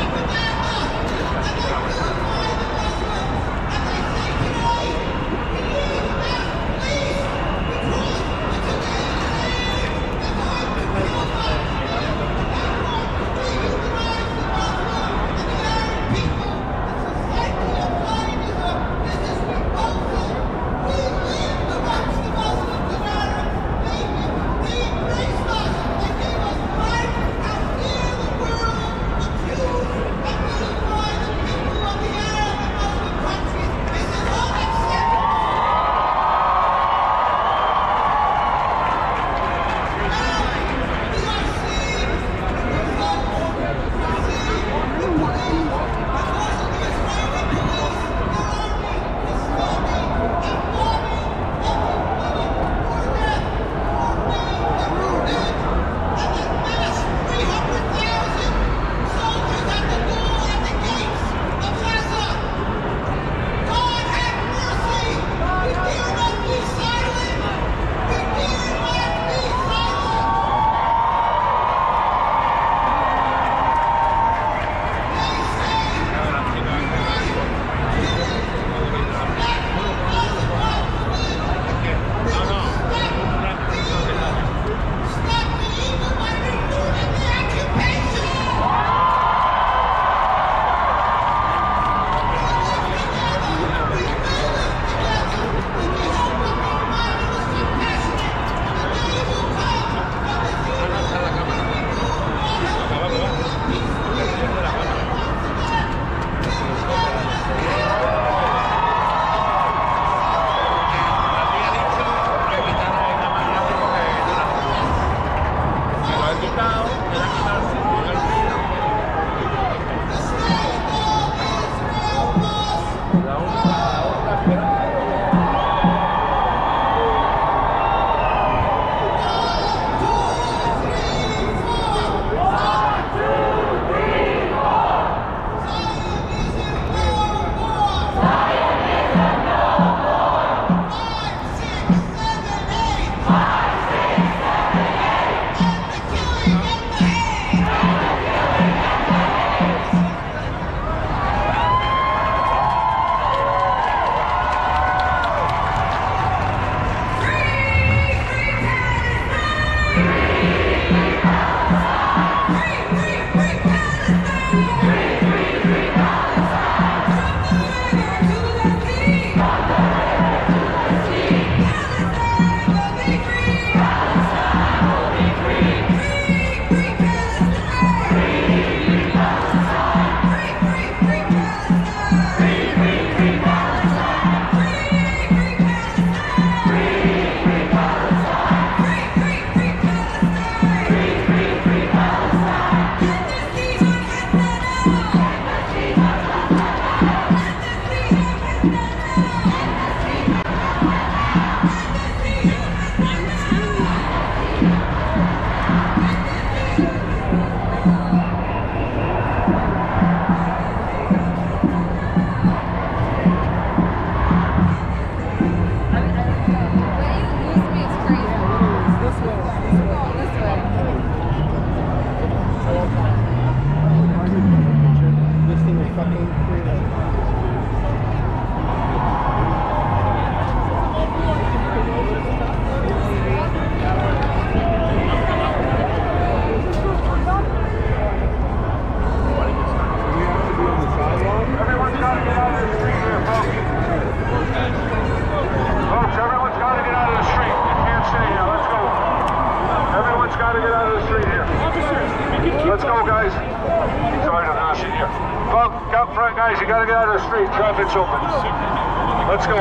Guys, you gotta get out of the street. Traffic's open. Let's go.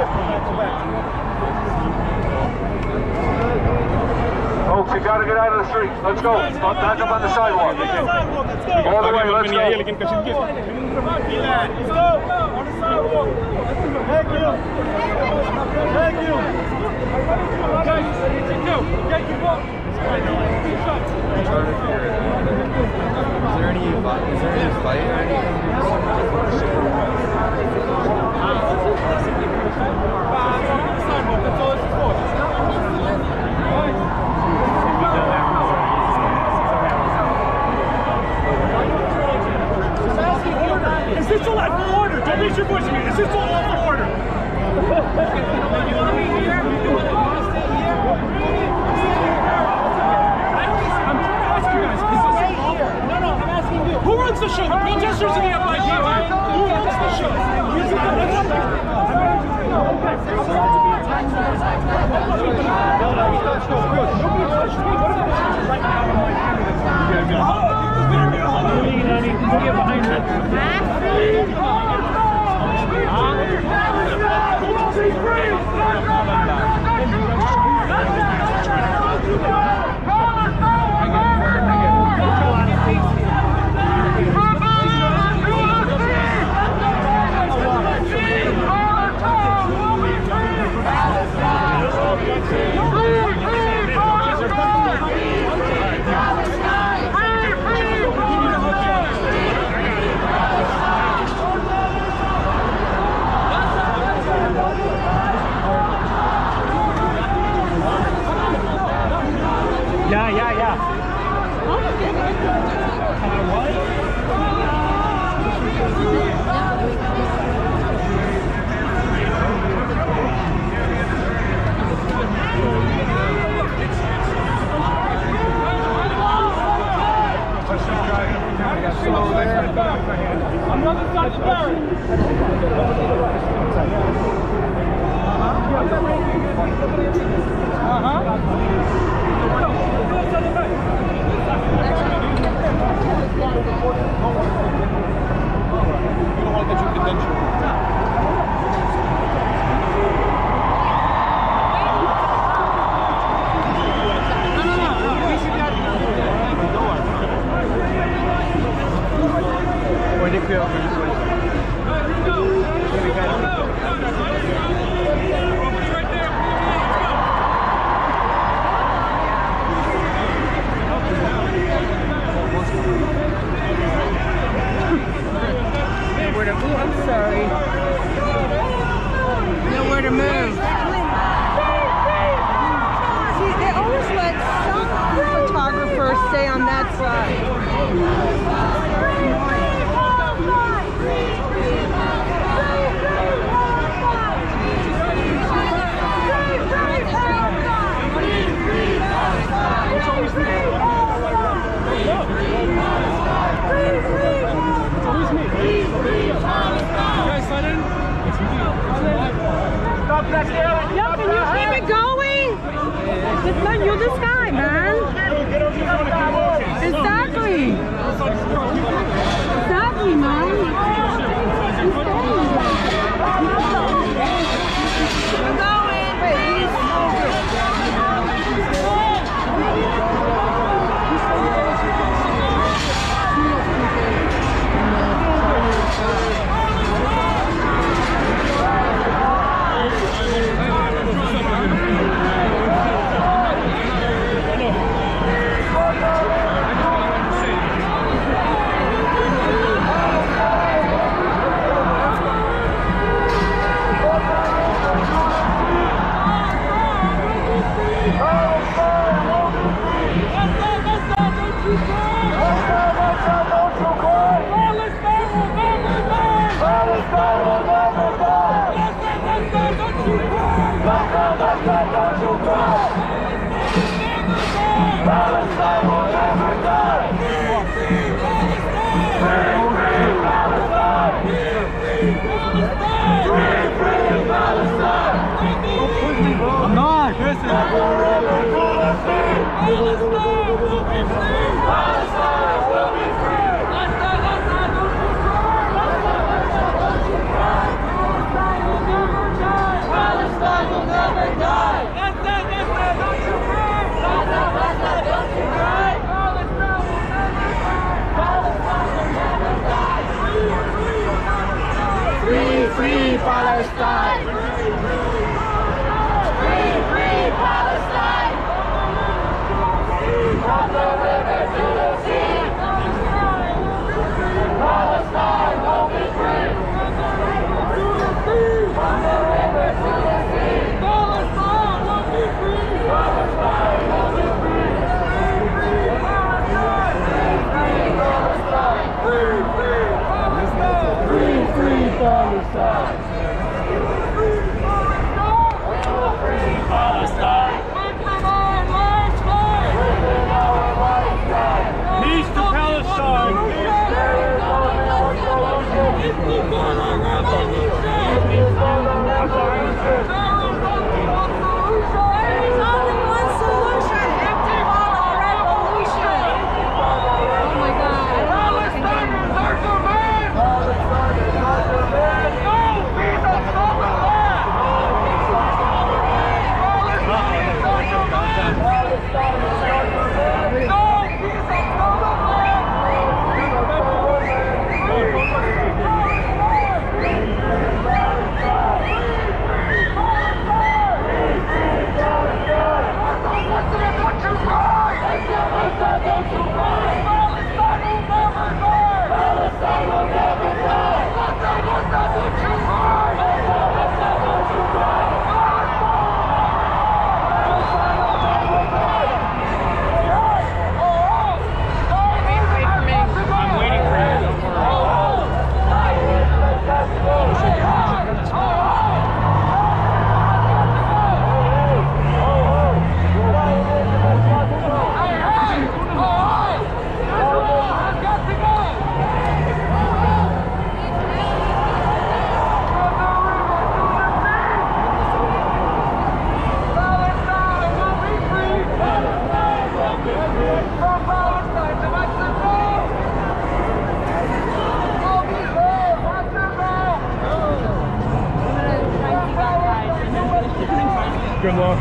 Folks, you gotta get out of the street. Let's go. Back up on the sidewalk. All the way, let's go. Let's go. On the sidewalk. Thank you. Thank you. Thank you. Is there any fight or anything? That's all this is for. Is this all out of order? Don't raise your voice at me. Is this all out of order? Who runs the show? The protesters or the FID? Who runs the show? Get behind that. Free Palestine! Free Palestine! From the river to the sea! Palestine will be free! From the river to the sea! Palestine will be free! Palestine will be free! Free Palestine! Free Palestine! Free Palestine! Peace to Palestine! Good luck.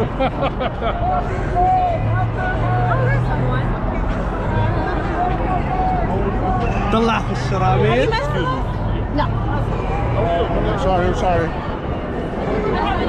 طلع في الشرابين. No. Sorry. I have an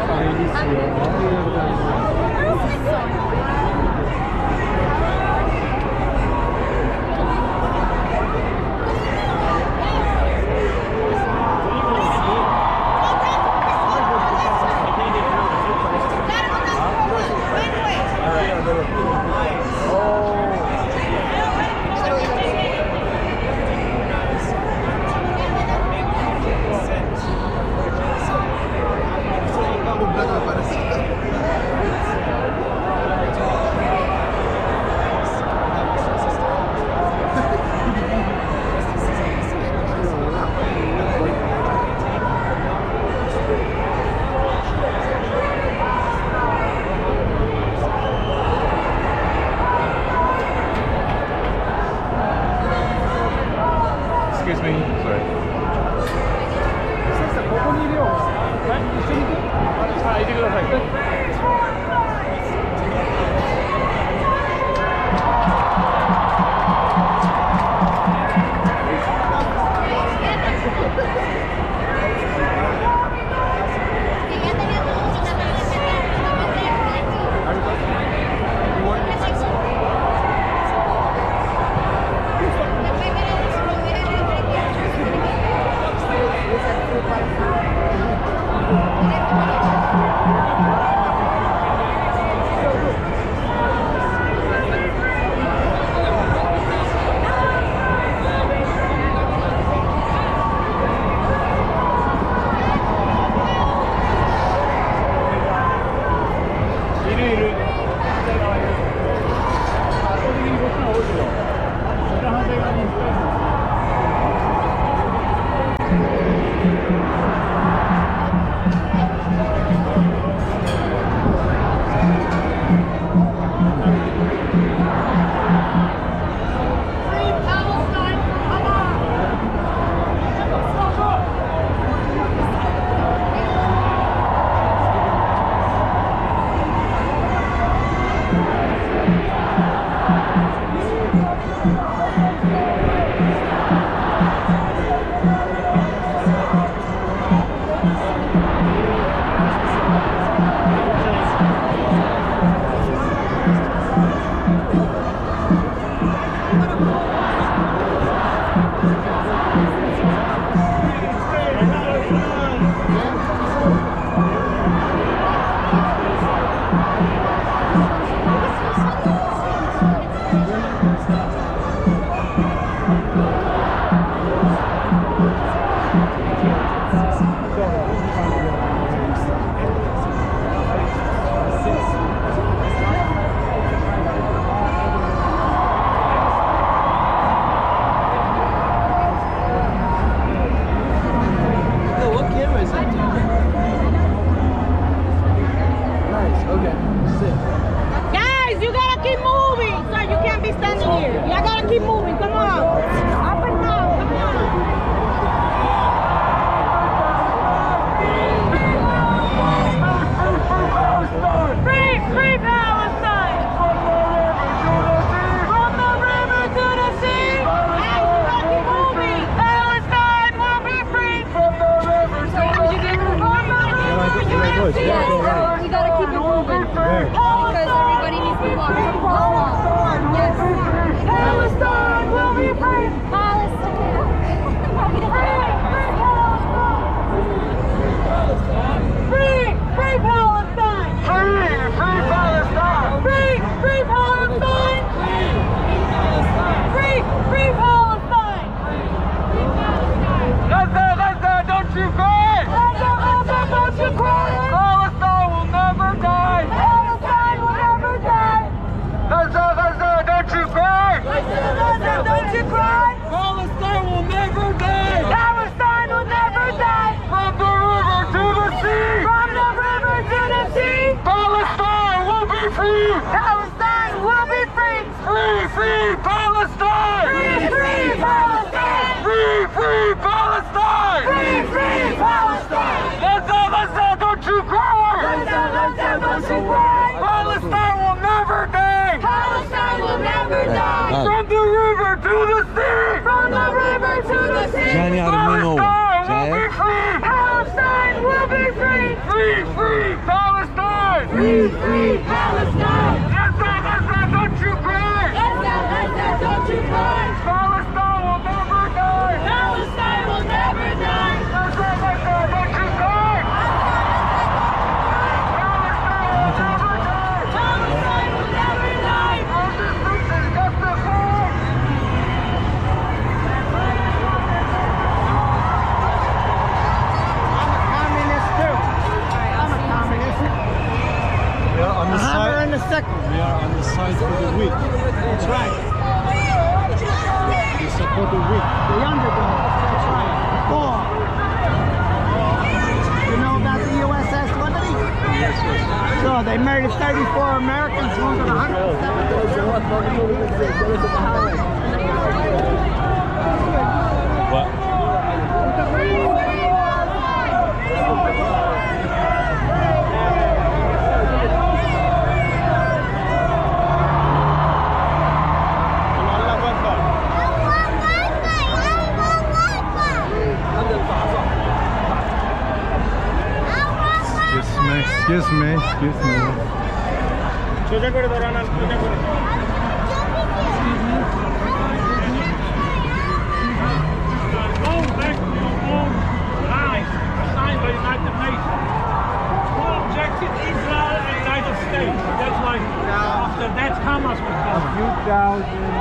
Excuse me. Sorry. ここにいるよ。はい、一緒に行く。はい、いてください。 it's Yes, we gotta keep it moving. Because everybody needs to walk. Yes. Palestine will be free. Palestine. Free Palestine! Free Palestine! Free Palestine! Free Palestine! Gaza, don't you cry! Gaza, don't you cry! Palestine will never die! Palestine will never die! Gaza, don't you cry! Gaza, don't you cry! Palestine will never die! Palestine will never die! From the river to the sea! From the river to the sea! Palestine will be free! Palestine will be free! Free Palestine! Free Palestine! Free Palestine! Free Palestine! Gaza, don't you cry! Gaza, don't you cry! Palestine will never die! Palestine will never die! From the river to the sea! From the river to the sea! Johnny Armino. Palestine will be free! Palestine will be free! Free Palestine! Free Palestine! Gaza, don't you cry! Gaza, don't you cry! Palestine will never die! Palestine will never die! Gaza, don't you cry! Palestine will never die! Resistance is justified! We are on the side. And the second. We are on the side for the weak. That's right. We support the weak. The underdog. That's right. Poor. You know about the USS Liberty? Yes. So they murdered 34 Americans, wounded 170. What? Excuse me. Going back to your own lines assigned by the United Nations. Who objected Israel and the United States? That's why after that Hamas was born.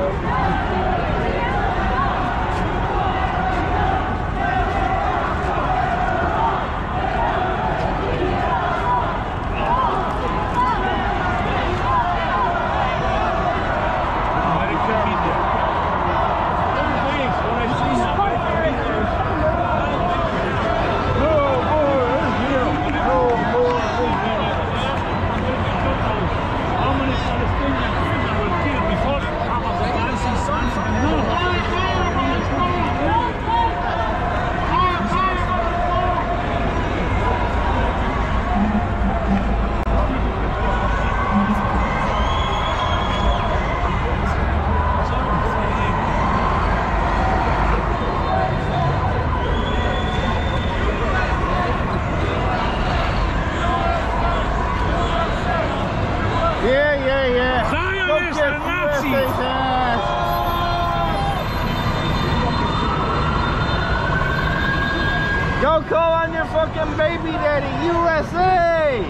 How many Palestinians were killed before Hamas Go call on your fucking baby daddy, USA!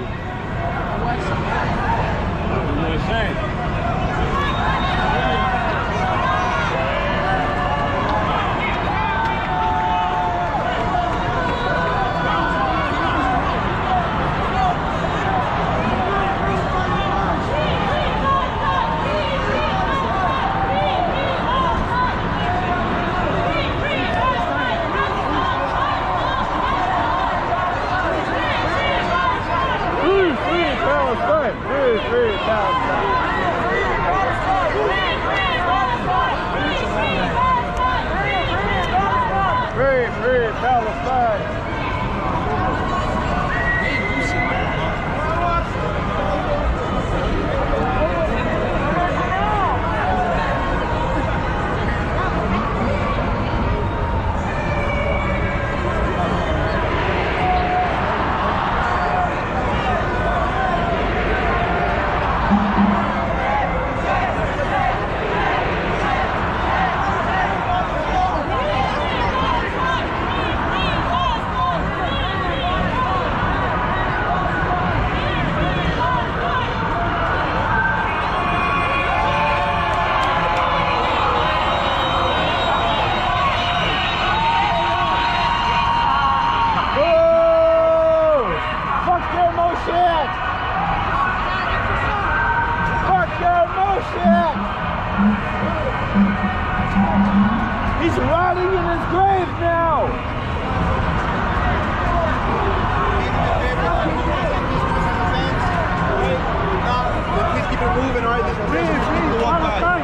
Free Palestine! his grave now! Please keep it moving, alright? This is please, walk by.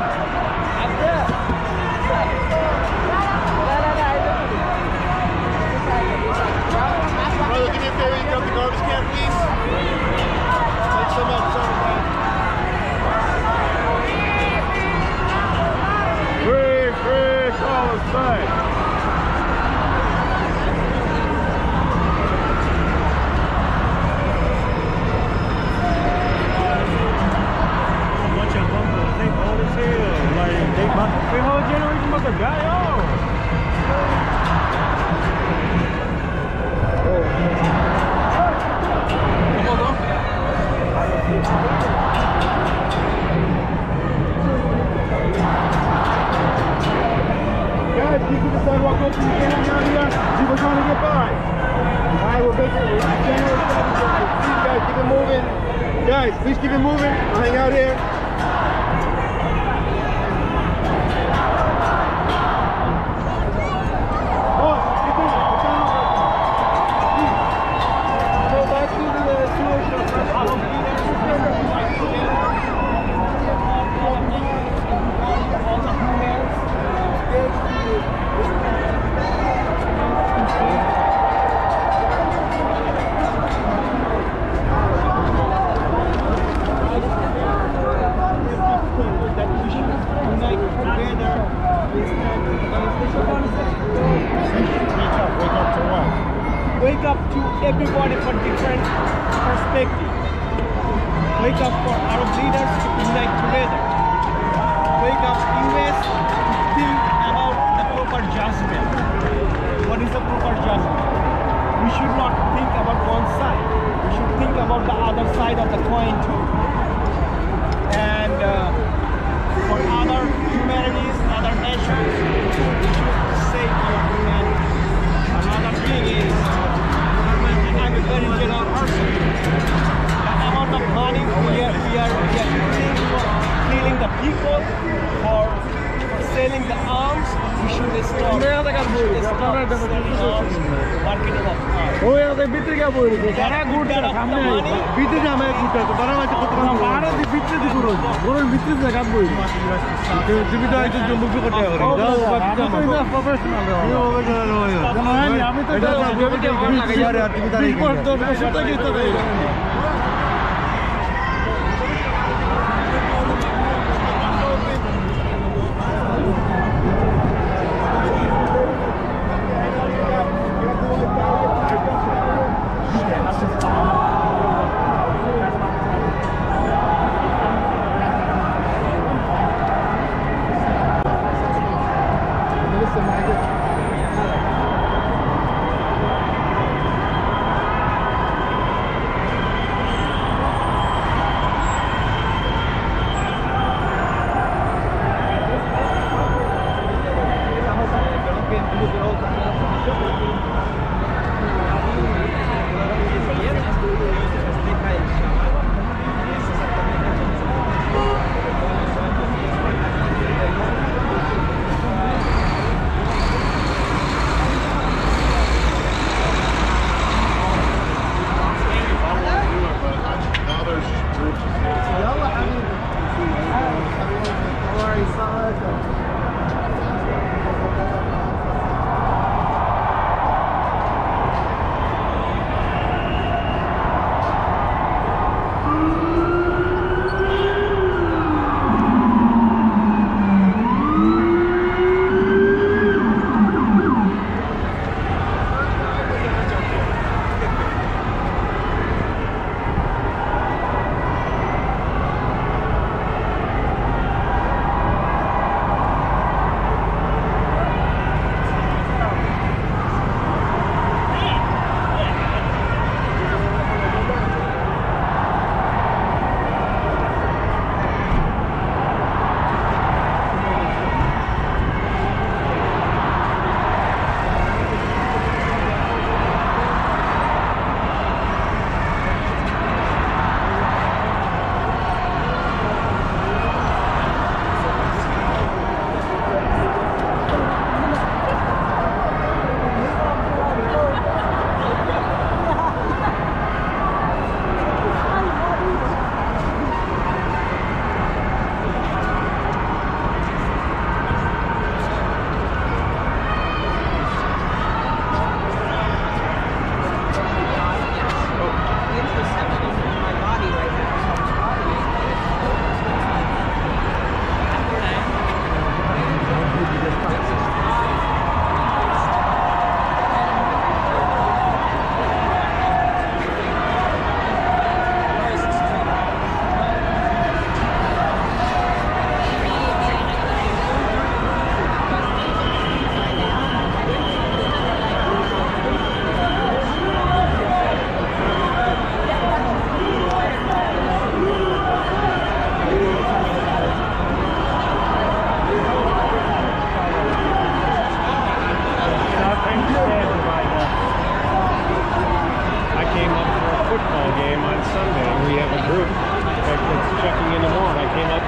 Brother, do me a favor, you grab the garbage can, please. Take some up, Free, call us back. Bunch of bumpers, they old as hell. Like, they bump the whole generation of the guy on. Guys, keep the sidewalk open. You can't down here. People trying to get by. Alright, we're basically January 7th. Please, guys, keep it moving. Guys, please keep it moving. I'll hang out here. Oh, get down. Go back to the sewer shop. Wake up to everybody for different perspective. Wake up for Arab leaders to unite together. Wake up US to think about the proper judgment. What is the proper judgment? We should not think about one side. We should think about the other side of the coin too. And for other humanities, other nations, we should save your humanity. Another thing is, I'm a very general person. The amount of money we are killing the people for selling the arms, we should stop. Marketing of arms. Oh, yeah, they beat the guy. They're good. Beat the guy.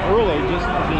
early, just to be.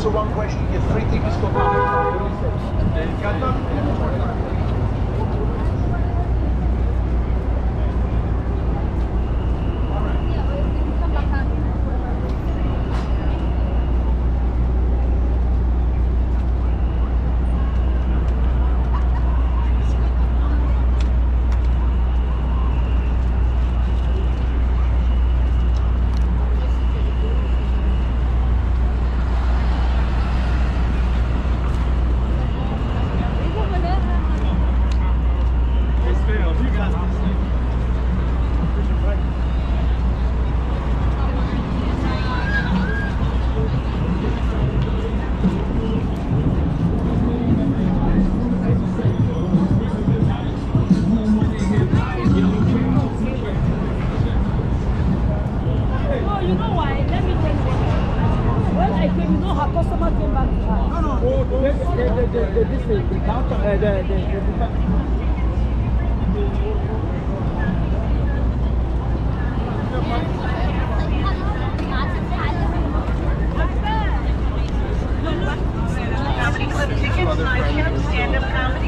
answer one question, you get 3 tickets for Got them? Comedy Club tickets, live show, stand-up comedy.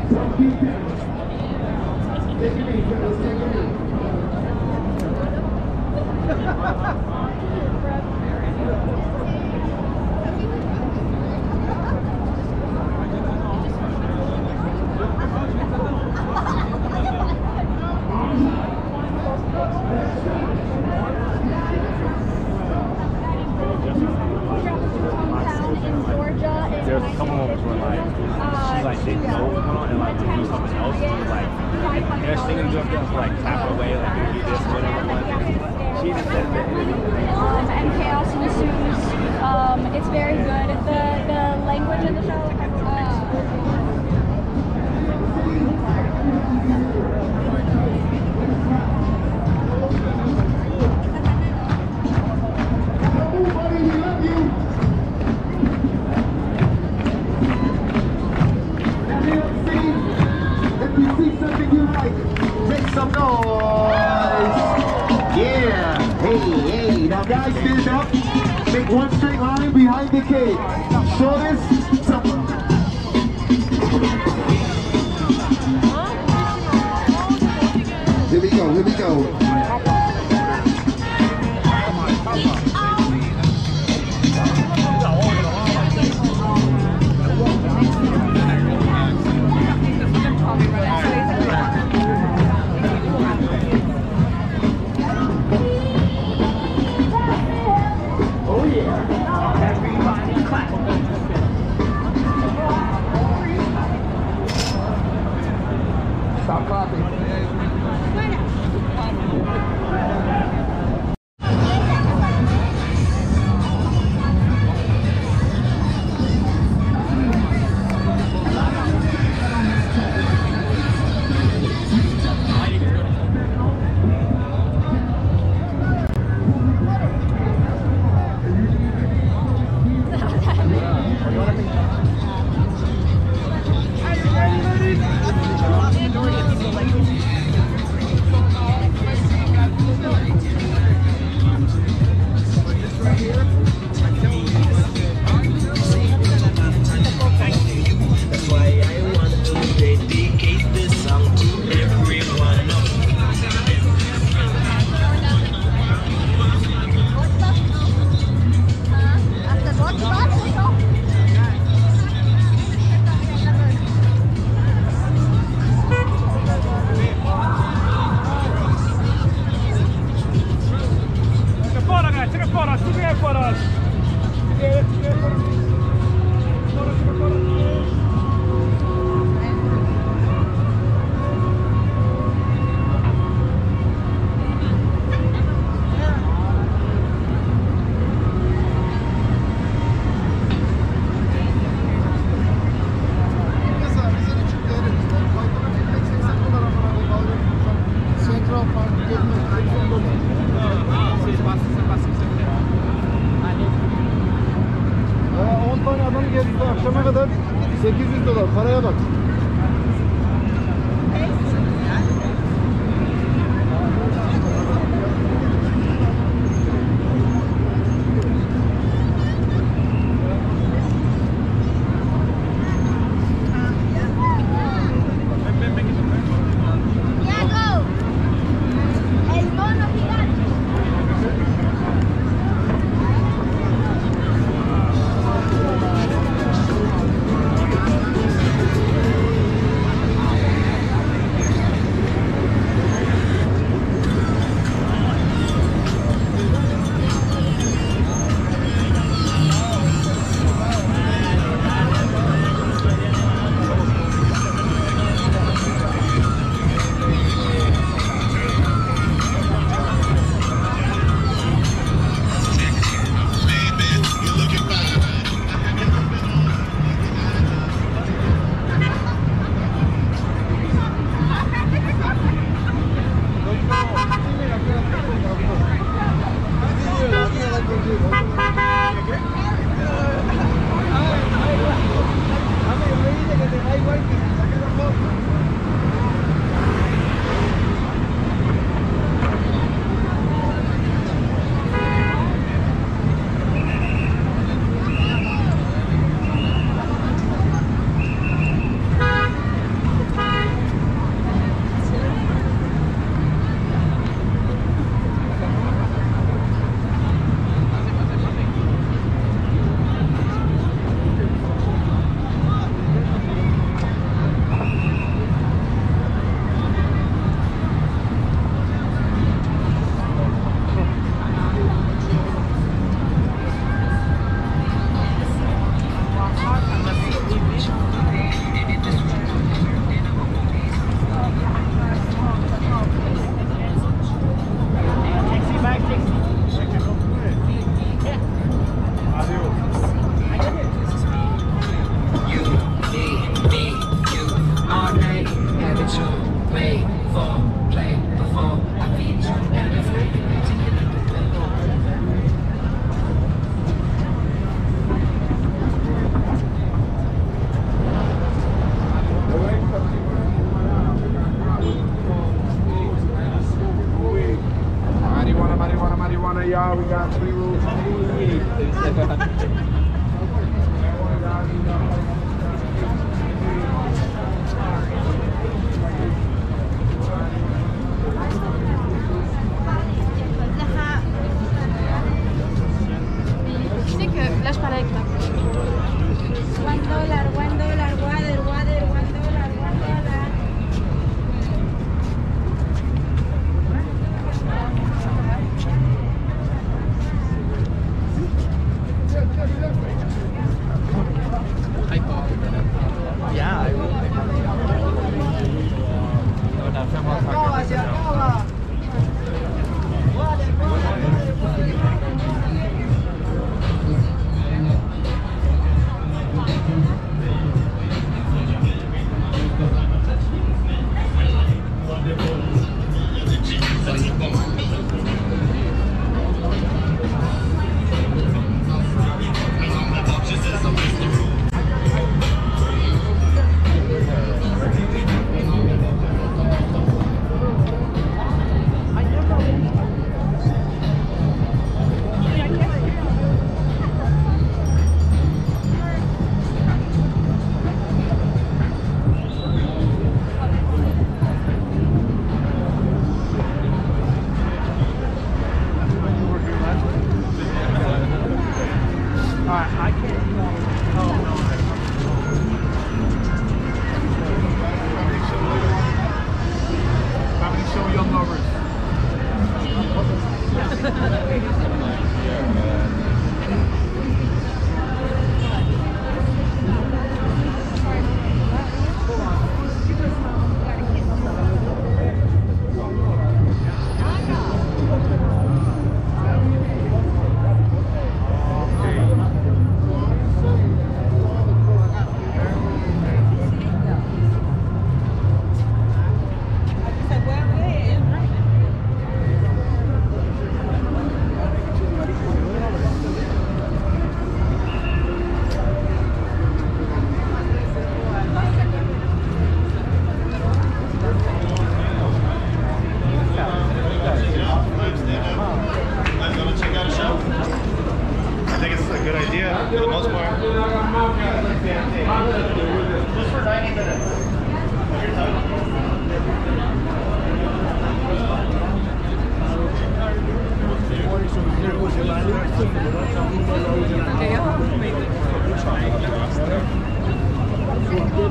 There's a couple moments where like she's like they know what's going on and like do something else and like they're singing to them like tap away like do this whatever she just said that and chaos ensues. It's very good. The language in the show. Some noise! Yeah! Hey! Now guys, stand up. Make one straight line behind the cake. Shoulders. Here we go, here we go. Stop clapping. Akşama kadar $800 paraya bak.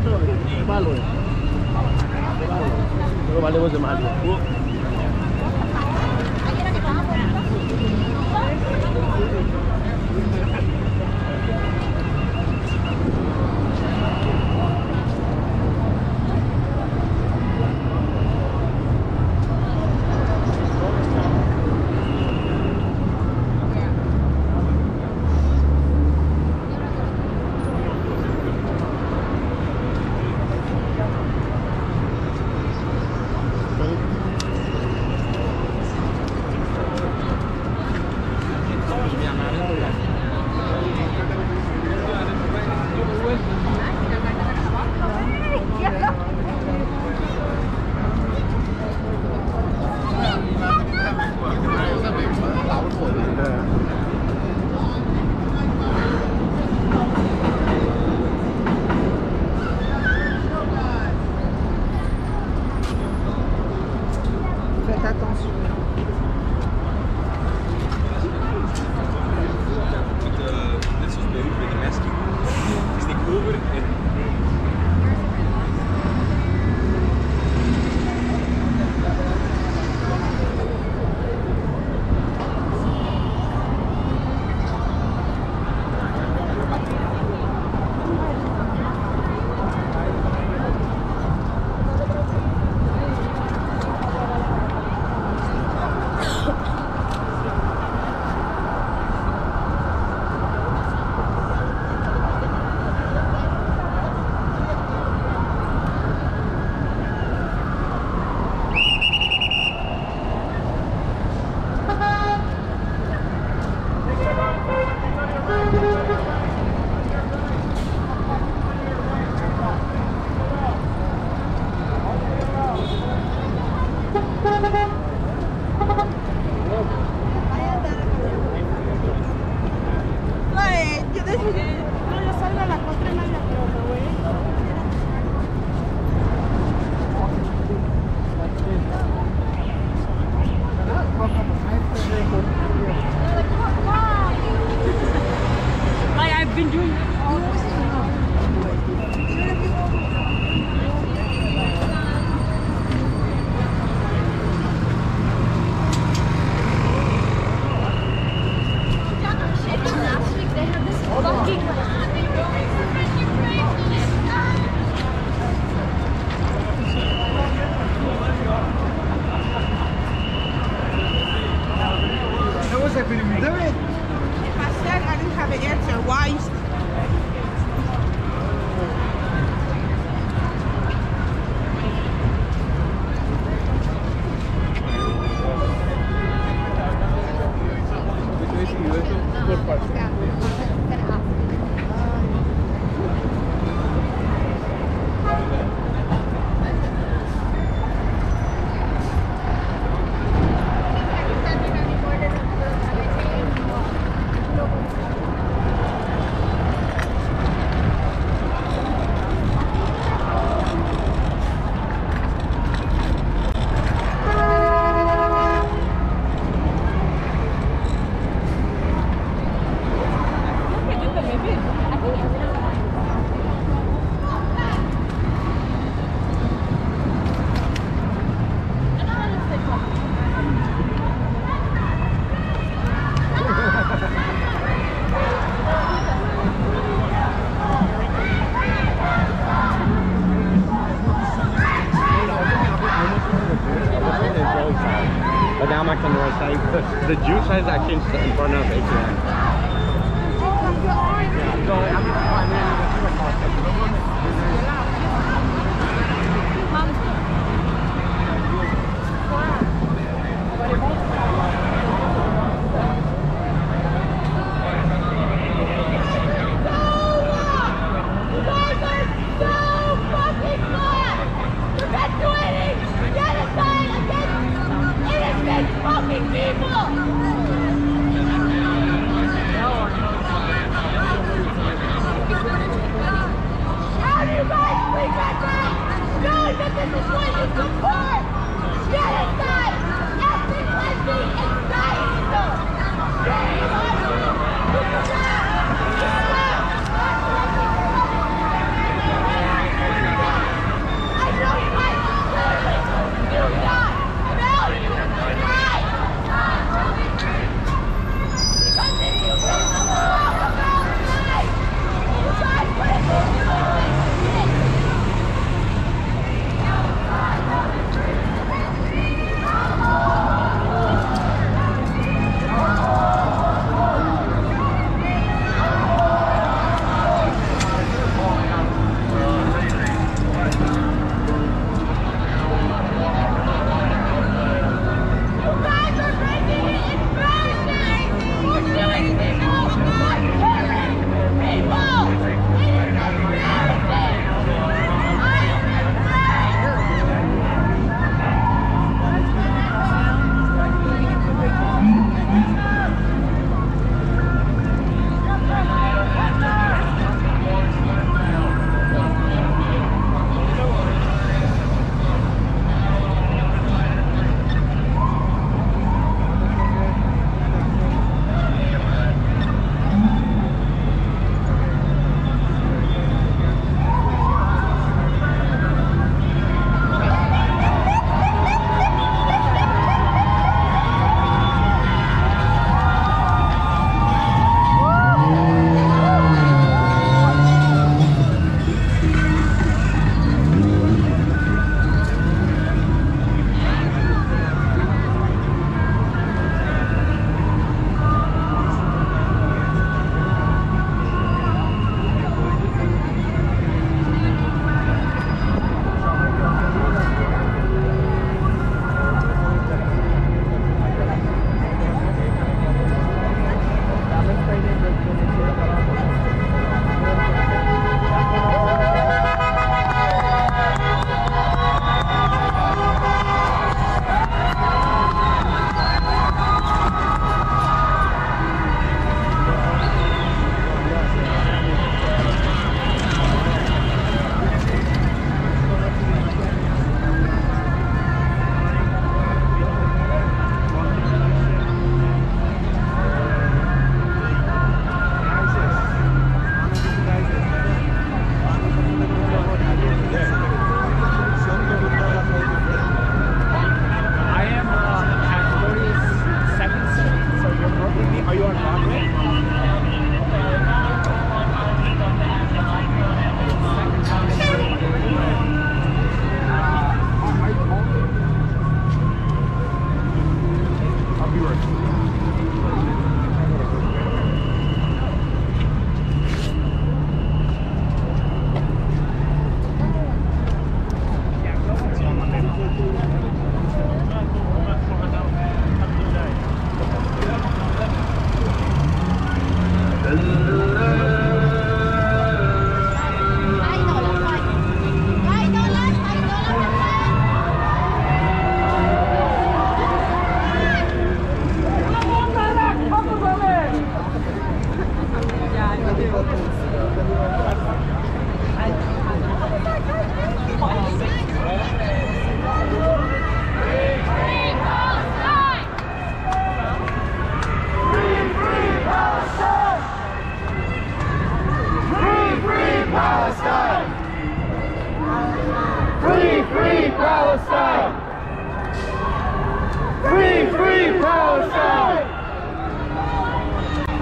Faites attention. Net zoals bij u, bij de meskie. Is die over en But now I'm actually on the right side. The juice size actually in front of ATM.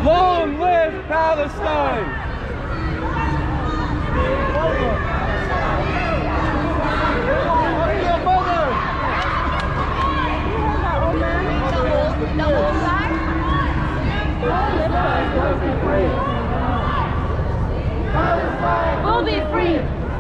Long live Palestine! We'll be free.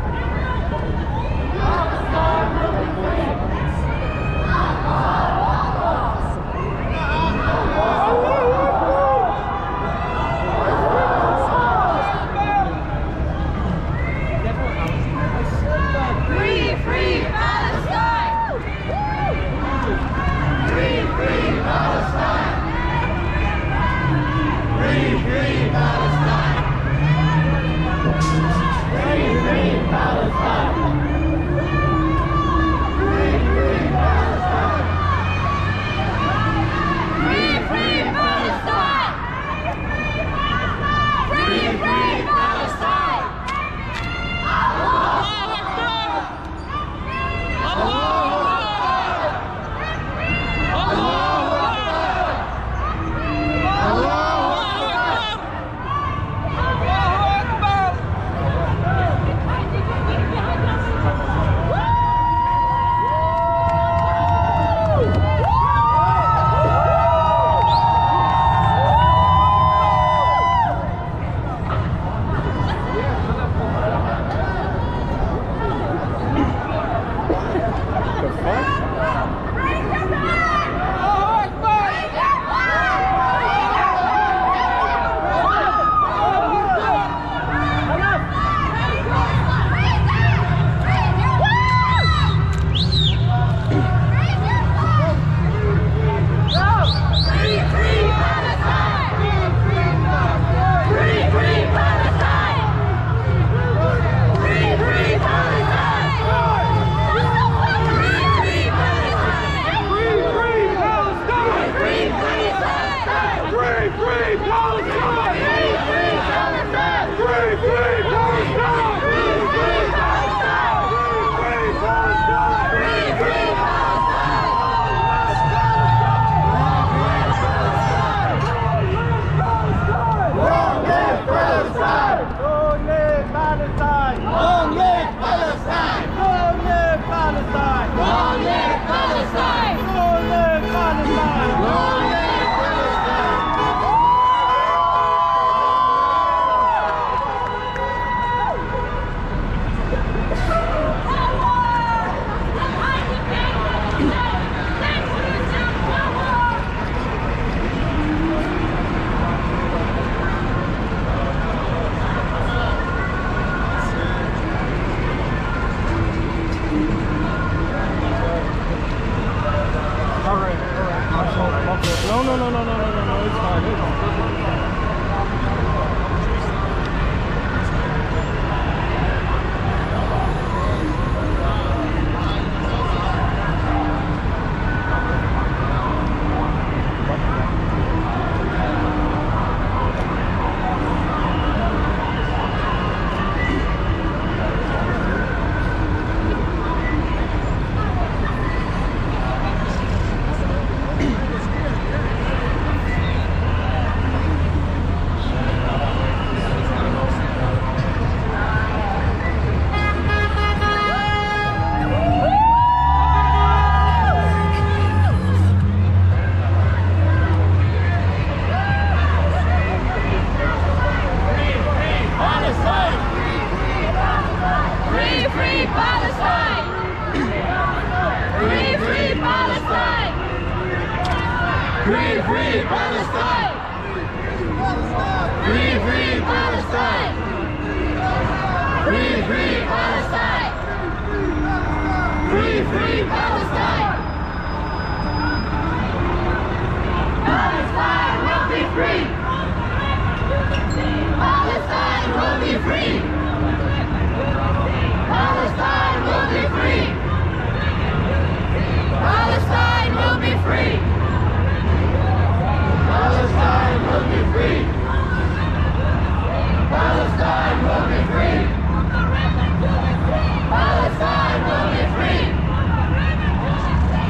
No, it's fine.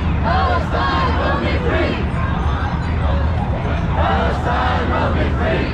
Palestine will be free!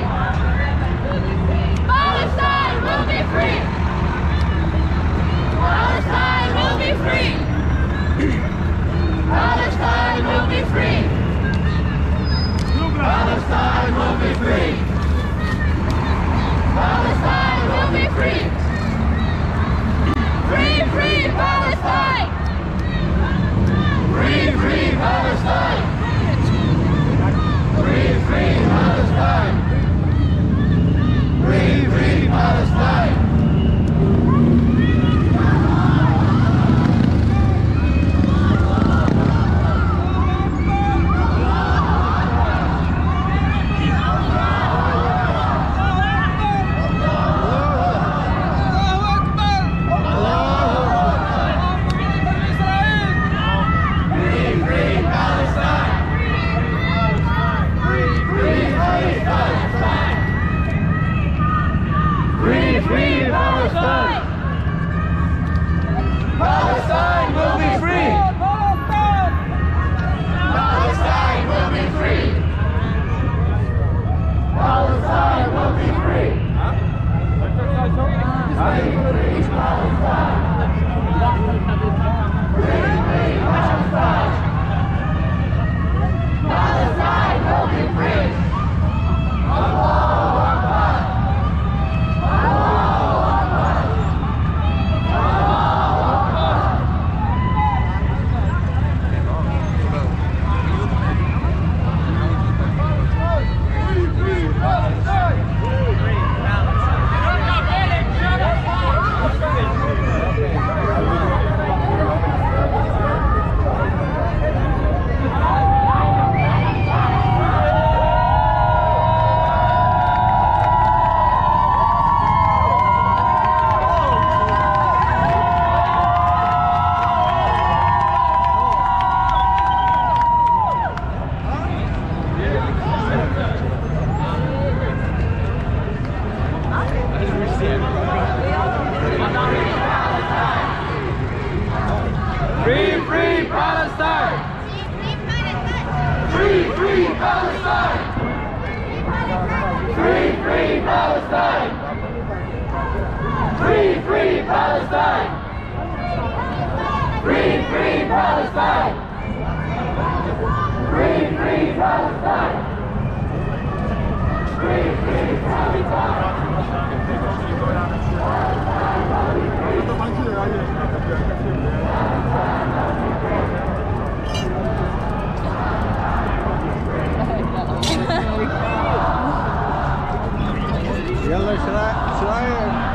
Yellow, should I?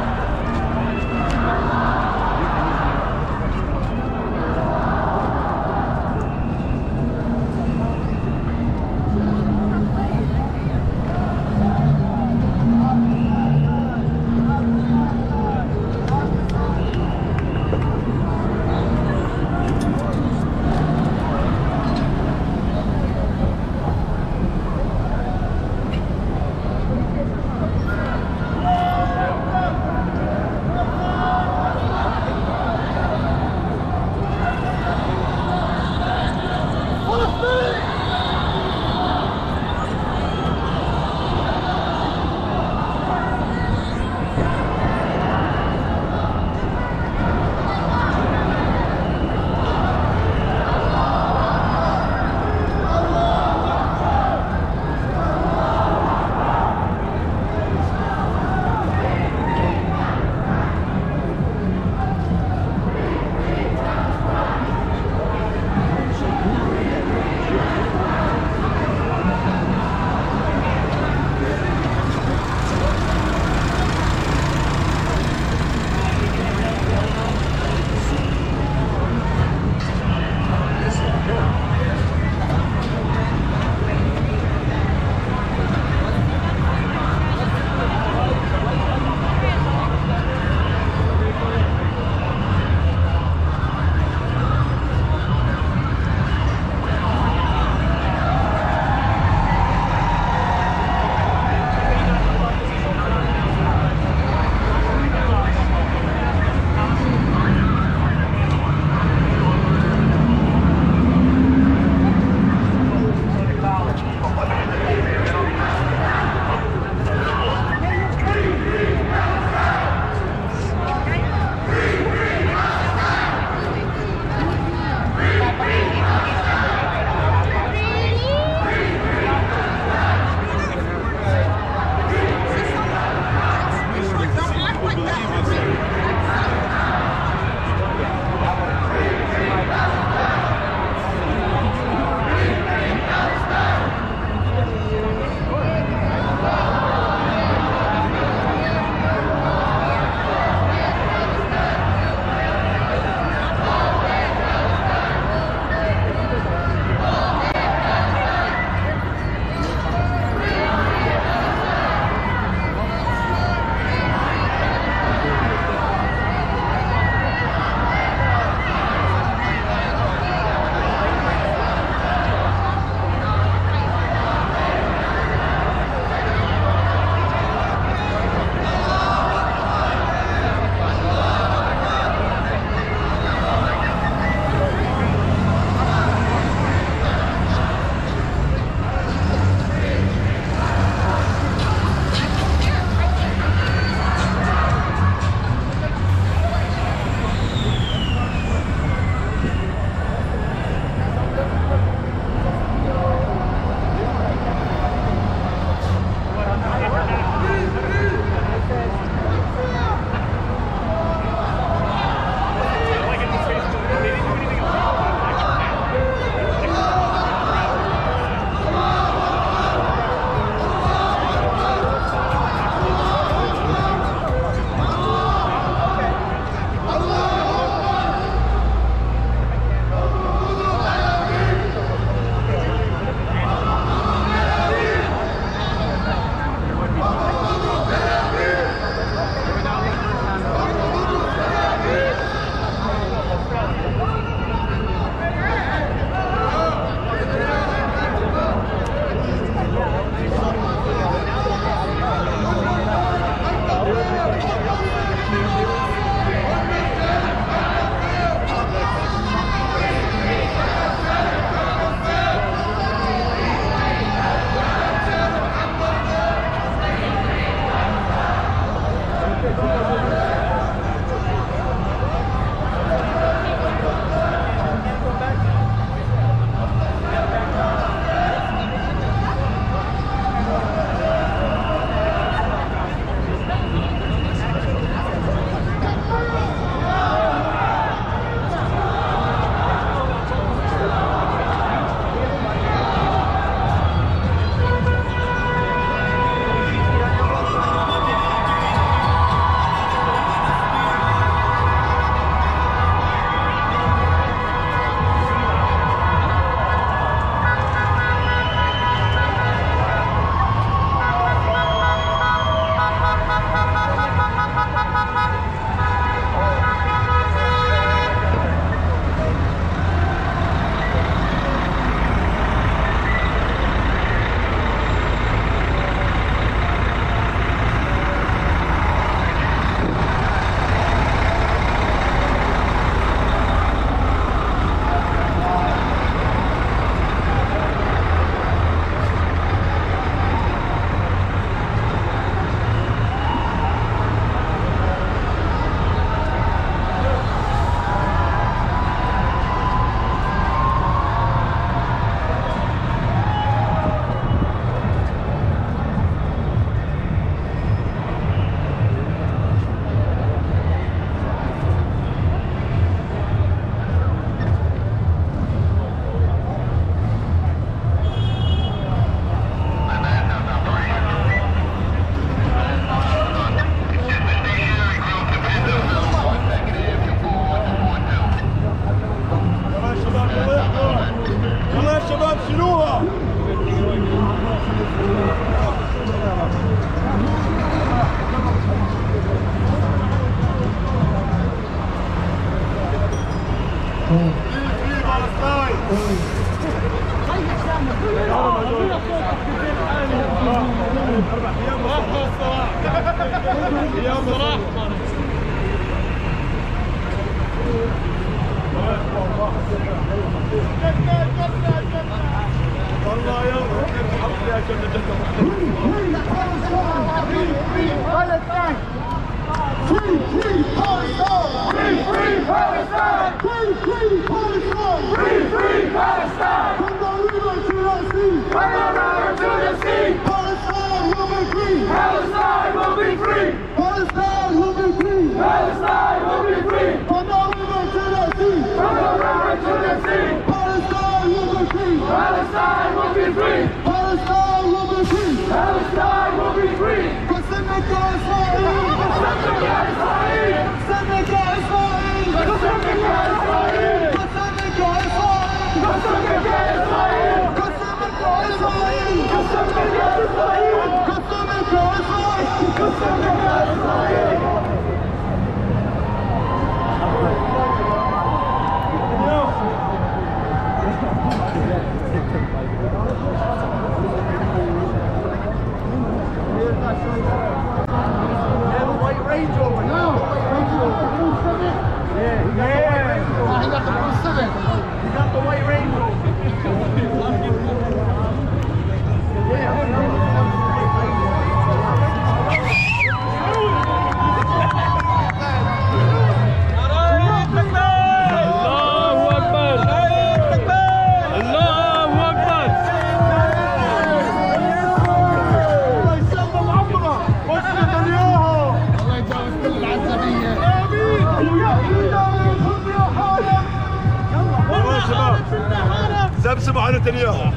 سبسب على نتنياهو.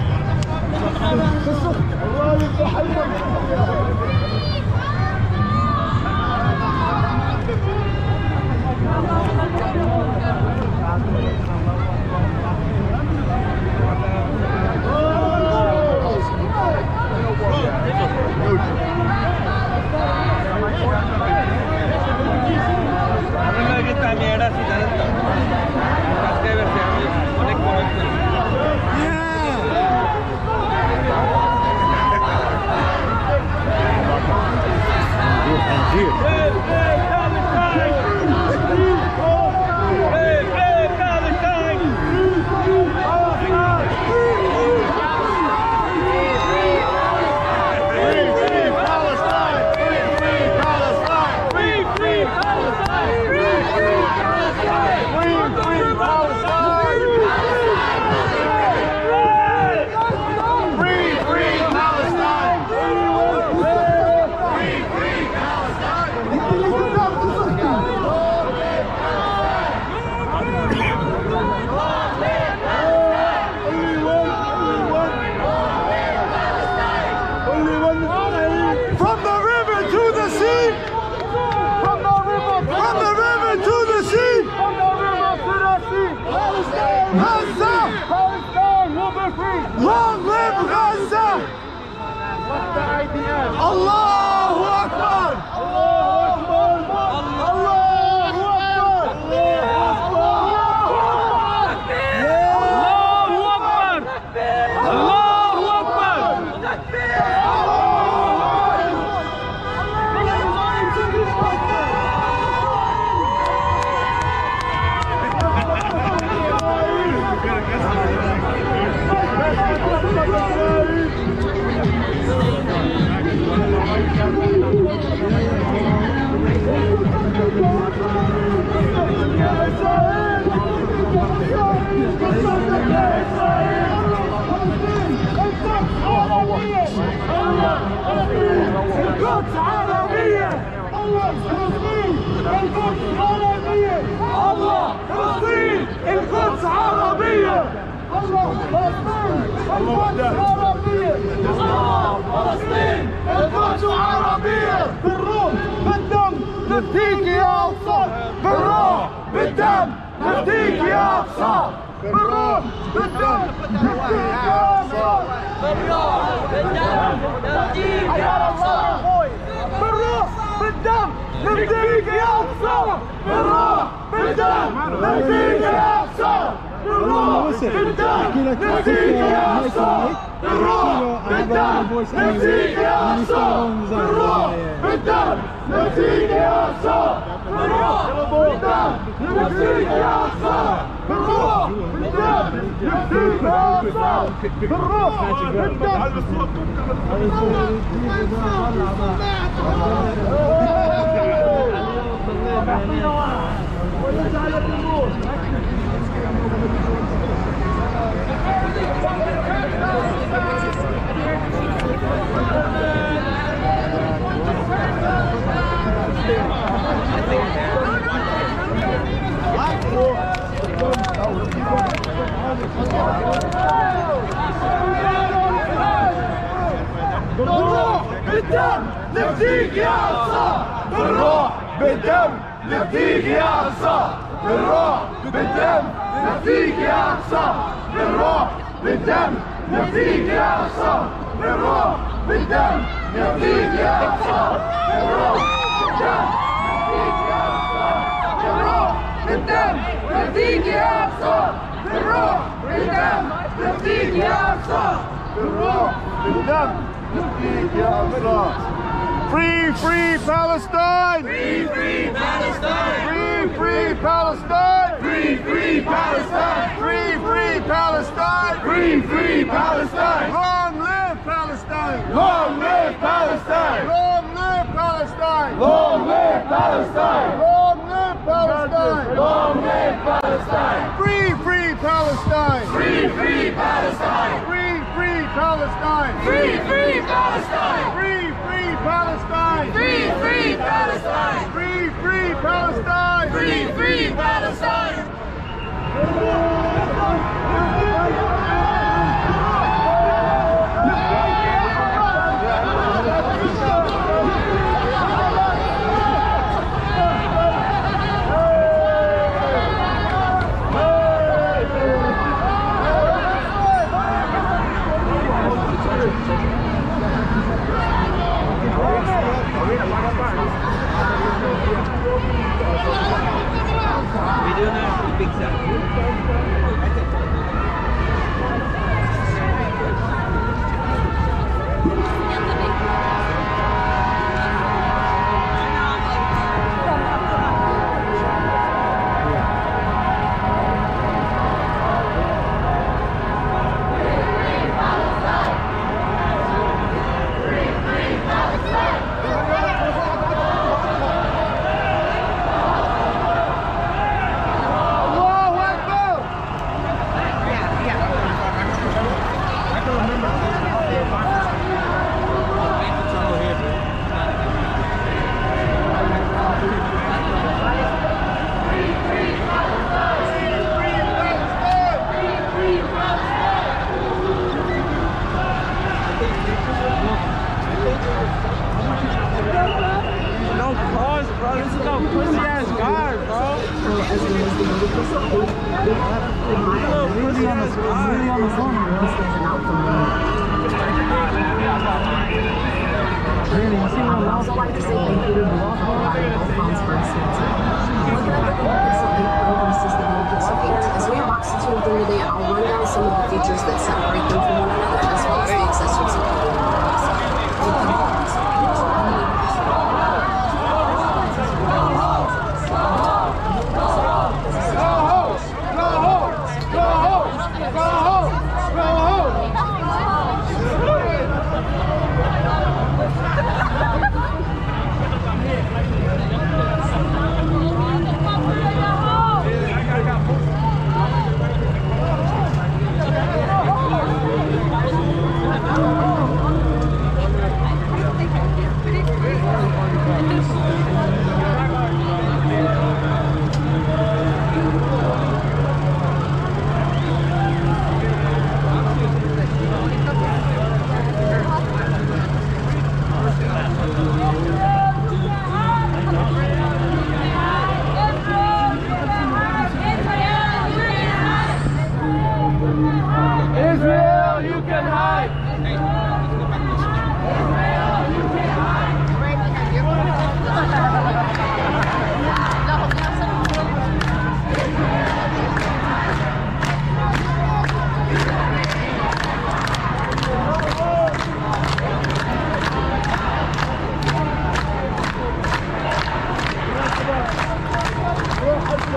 Long live Gaza! Allahu Akbar! Allahu Akbar! Allahu Akbar! Allahu Akbar! القدس عربية الله فلسطين القدس عربية الله فلسطين القدس عربية الله فلسطين القدس عربية الله فلسطين القدس عربية بالروح بالدم نفديك يا أقصى بالروح بالدم نفديك يا أقصى بالروح بالدم نفديك يا أقصى بالروح بالدم نفديك يا أقصى بالروح بالدم نفديك يا أقصى بالروح بالدم نفديك يا أقصى يلا وصل احكي لك هيك هيك بالدم نفديك يا أقصى بالدم نفديك يا أقصى بالدم نفديك يا أقصى بالروح بالدم نفديك يا أقصى بالروح بالروح بالدم نفديك يا أقصى بالروح بالدم نفديك يا أقصى بالروح بالدم نفديك يا أقصى بالروح بالدم نفديك يا أقصى بالروح بالدم نفديك يا أقصى بالروح بالدم نفديك يا أقصى بالروح بالدم نفديك يا أقصى بالروح بالدم نفديك يا أقصى. Free, free Palestine! Free, free Palestine! Free, free Palestine! Free, free Palestine! Free, free Palestine! Free, free Palestine! Long live Palestine! Long live Palestine! Long live Palestine! Long live Palestine! Long live Palestine! Long live Palestine! Free, free Palestine! Free, free Palestine! Free, free Palestine! Free, free Palestine! Free, free Palestine! Free, free Palestine! Free, free Palestine! Free, free Palestine! I'll run down some of the features that separate them from one another, as well as the accessories and Go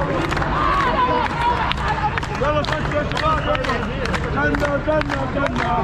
يلا خش يا شباب جنة جنة جنة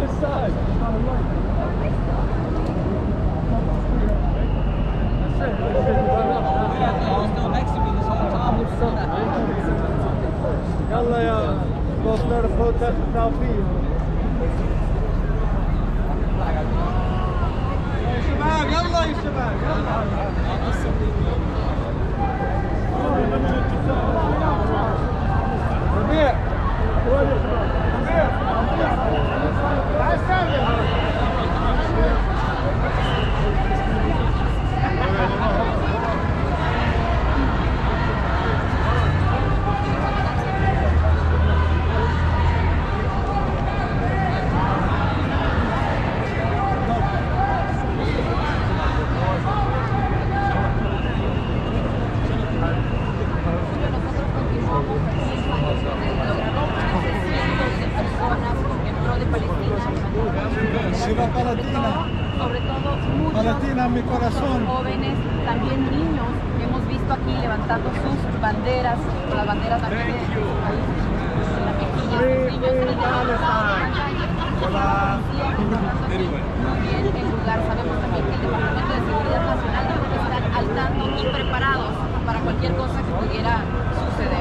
this side. يلا يا go start a protest in South Beach. يا شباب يلا يا شباب ربيع sobre todo muchos mi corazón. jóvenes, también niños, hemos visto aquí levantando sus banderas, las banderas aquí de su país, en la mejilla, los niños muy bien el lugar. Sabemos también que el Departamento de Seguridad Nacional están al tanto y preparados para cualquier cosa que pudiera suceder.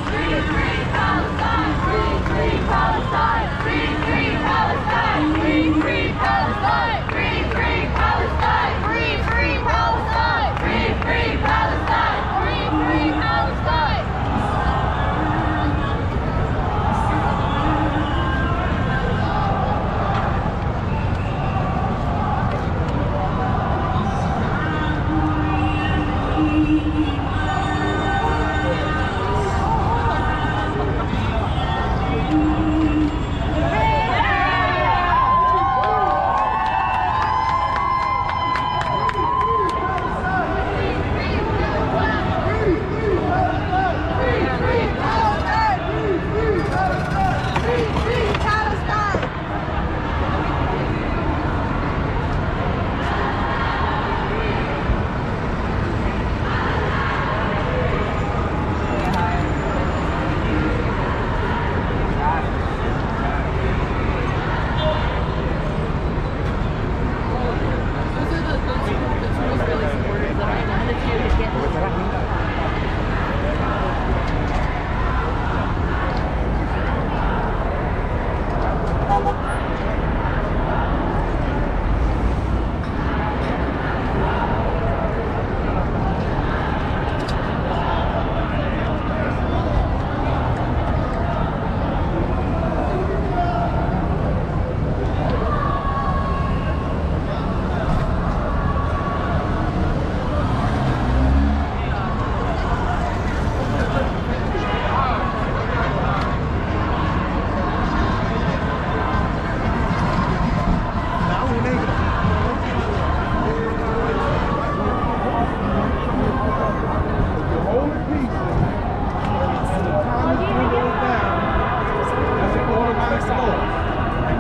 Palestine!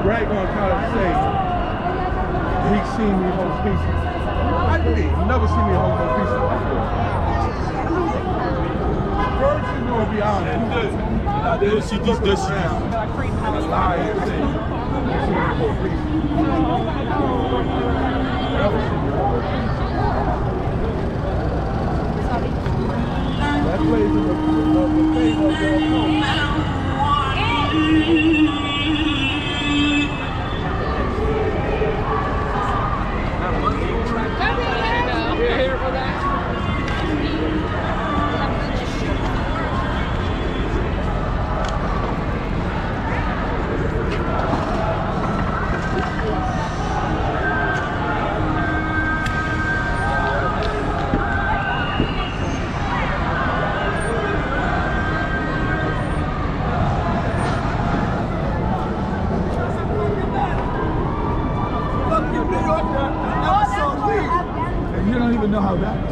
Greg gonna try to say he seen me hold pizza. I did. You never seen me hold no pizza before. First you gonna be honest. She just does shit. And a lie and say you seen me hold pizza. Never seen me hold pizza. That plays in the favor of their You're here for that? You don't even know how that.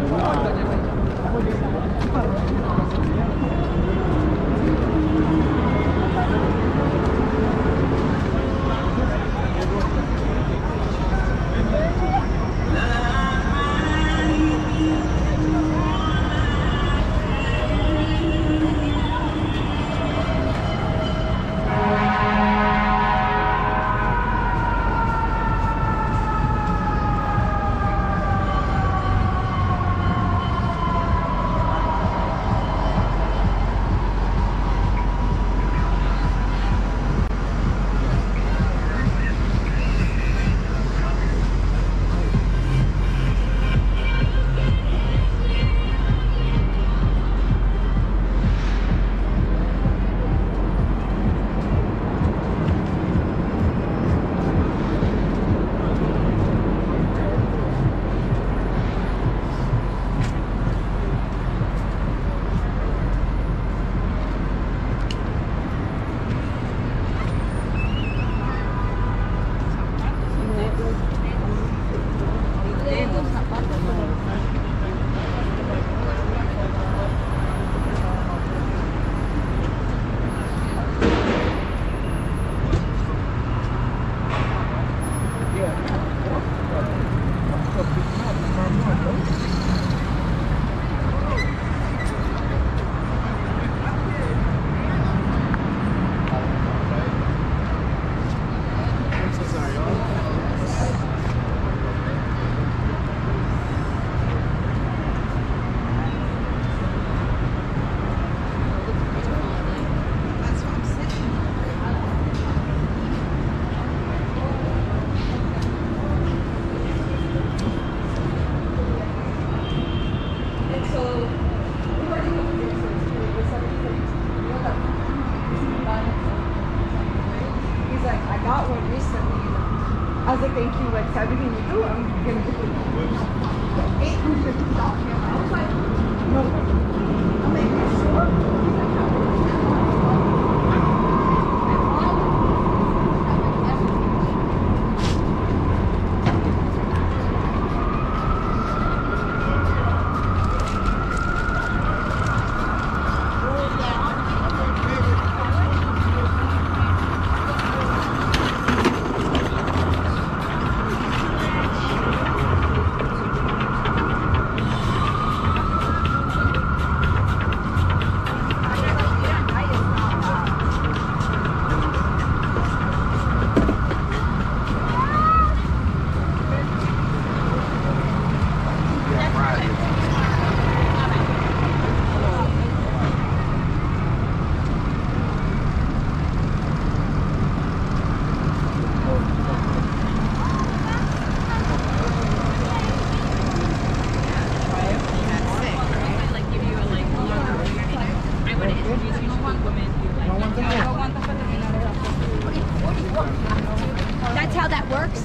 That's how that works?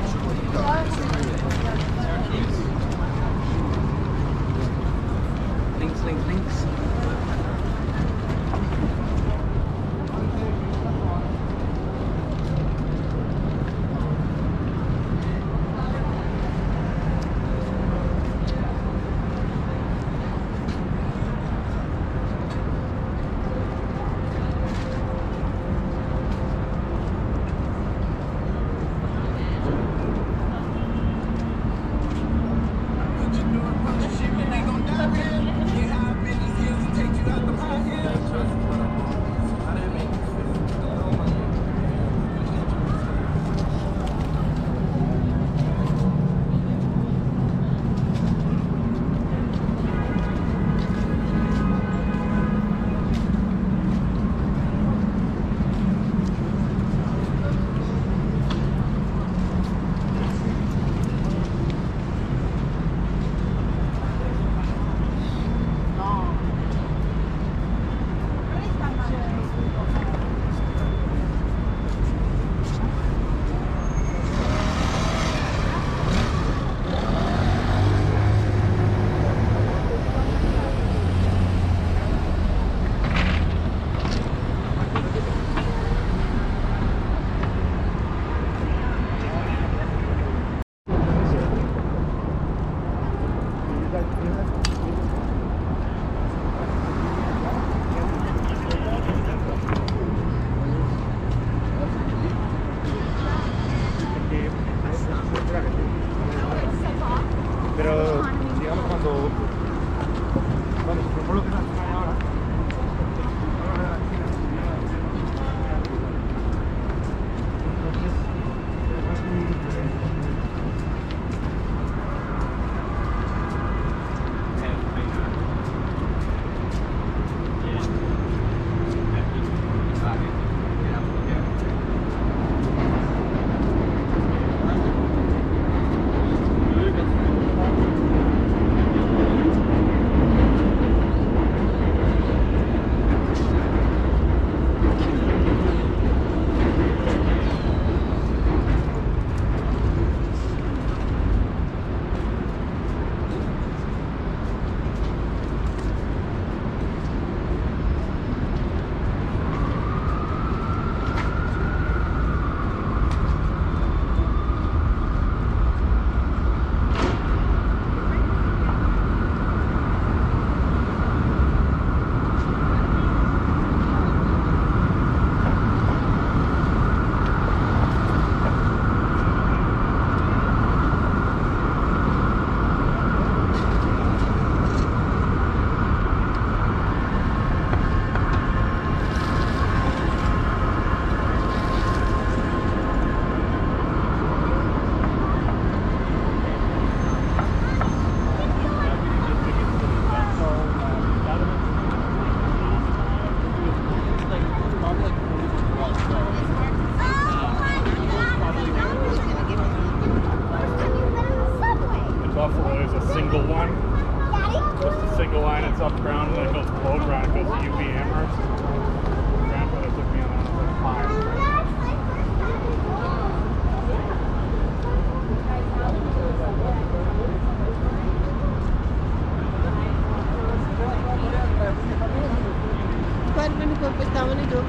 Links.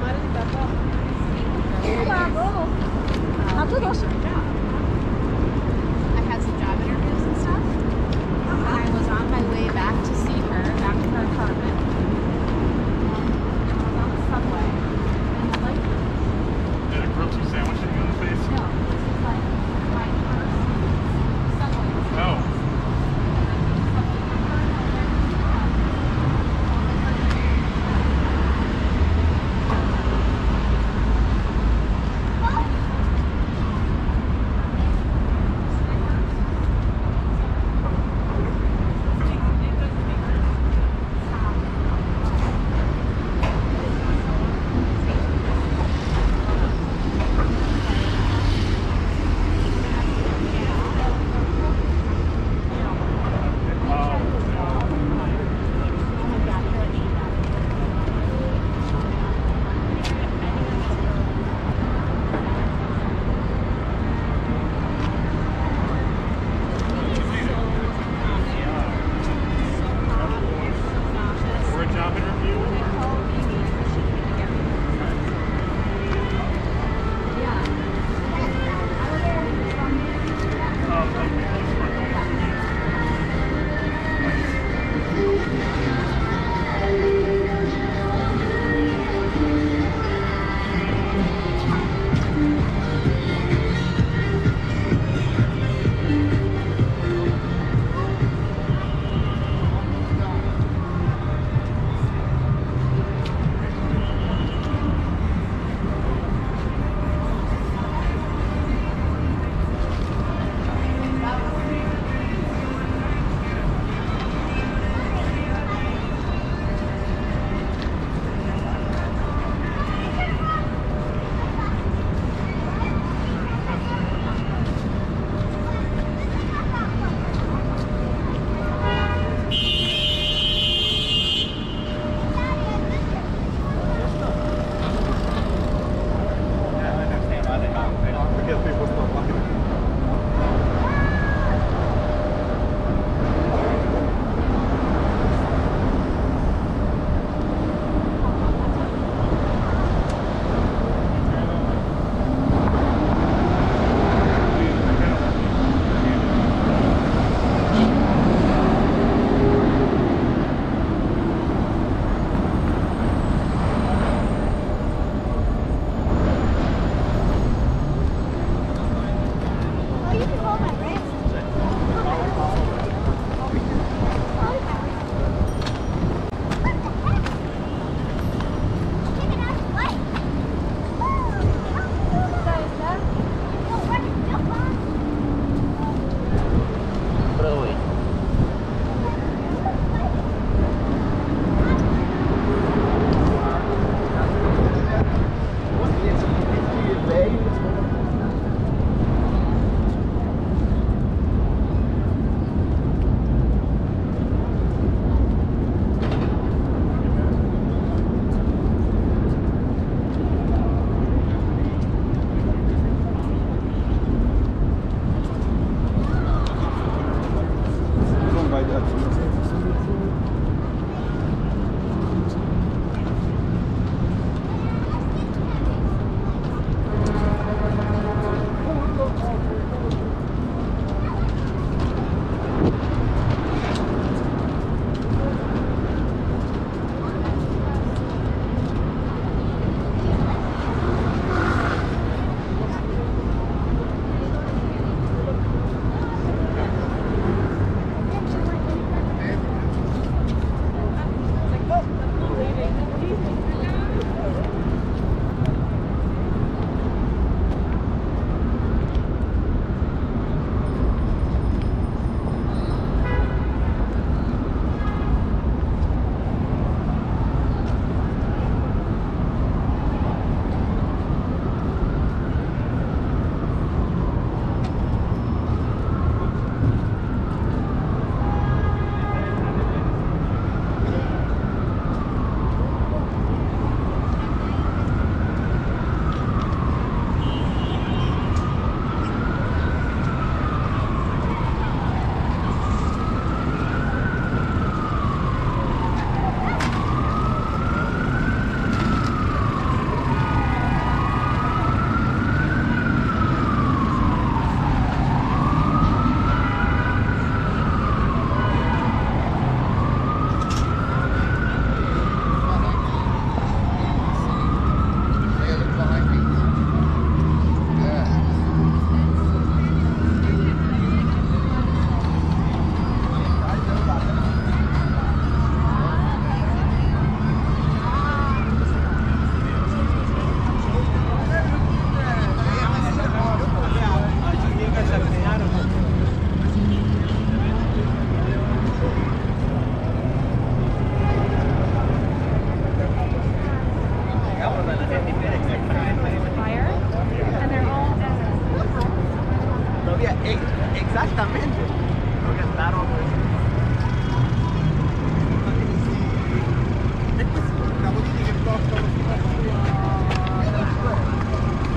I had some job interviews and stuff. And I was on my way back to see her, back to her apartment. And I was on the subway. And I'm like, Did a grilled cheese sandwich hit you in the face? no, this is like my first subway. No.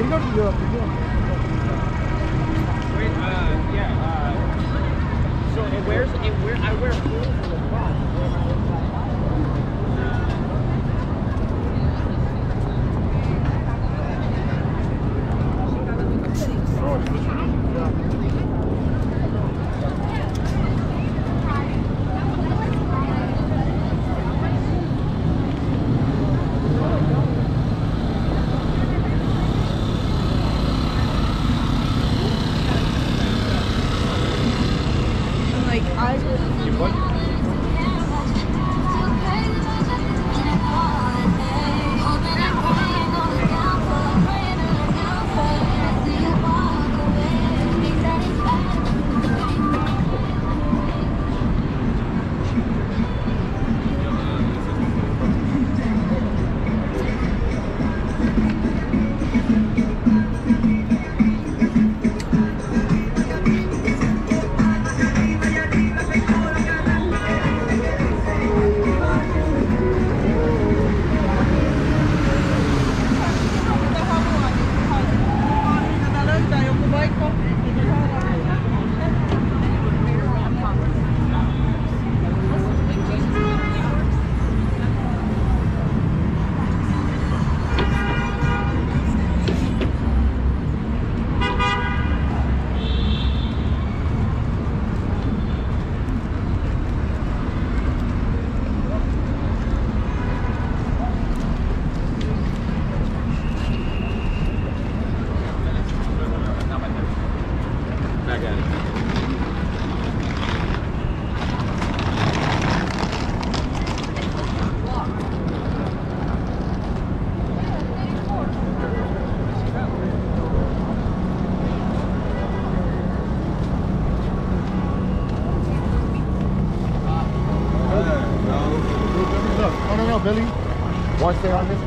So it wears, I wear clothes in the front. No, Billy. One stay on this